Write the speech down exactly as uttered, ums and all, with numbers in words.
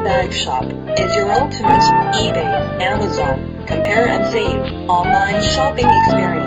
Bag Shop is your ultimate eBay, Amazon, compare and save online shopping experience.